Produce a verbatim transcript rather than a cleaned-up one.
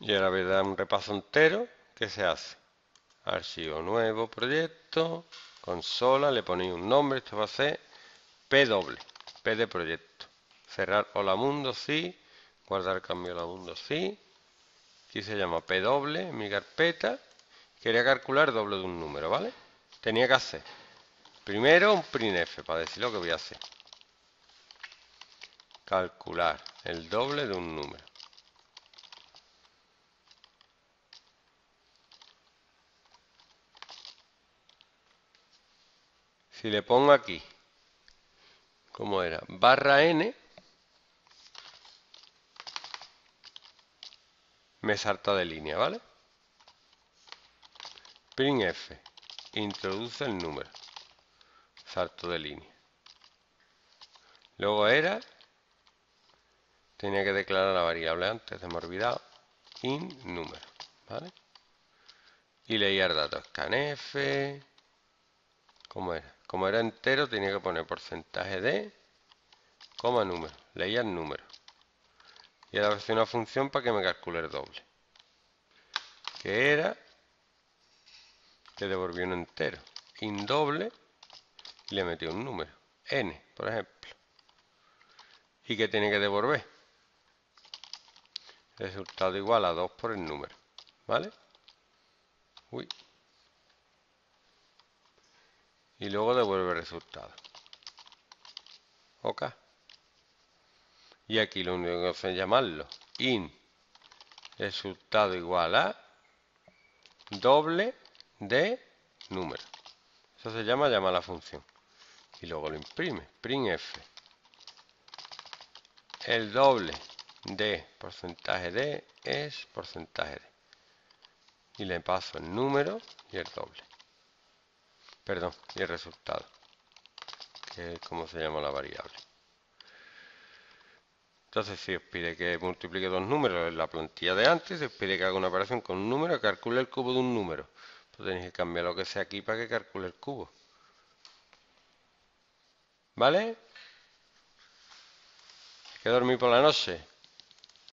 Y ahora voy a dar un repaso entero. ¿Qué se hace? Archivo nuevo, proyecto, consola, le ponéis un nombre, esto va a ser P doble, P de proyecto. Cerrar hola mundo, sí. Guardar cambio hola mundo, sí. Aquí se llama P doble, mi carpeta. Quería calcular doble de un número, ¿vale? Tenía que hacer primero un printf para decir lo que voy a hacer. Calcular el doble de un número. Si le pongo aquí, ¿cómo era? Barra n, me salta de línea, ¿vale? Printf, introduce el número, salto de línea. Luego era, tenía que declarar la variable antes, se me ha olvidado, in número, ¿vale? Y leía el dato, scanf, ¿cómo era? Como era entero, tenía que poner porcentaje de, coma número, leía el número. Y ahora hacía una función para que me calcule el doble. Que era, que devolvió un entero, in doble, y le metió un número, n, por ejemplo. ¿Y qué tiene que devolver? Resultado igual a dos por el número, ¿vale? Uy. Y luego devuelve el resultado. Ok. Y aquí lo único que hace es llamarlo in resultado igual a doble de número. Eso se llama llamar a la función. Y luego lo imprime. Printf. El doble de porcentaje de es porcentaje de. Y le paso el número y el doble. Perdón, y el resultado. Que es como se llama la variable. Entonces, si os pide que multiplique dos números en la plantilla de antes, si os pide que haga una operación con un número, calcule el cubo de un número. Pues tenéis que cambiar lo que sea aquí para que calcule el cubo. ¿Vale? Hay que dormir por la noche.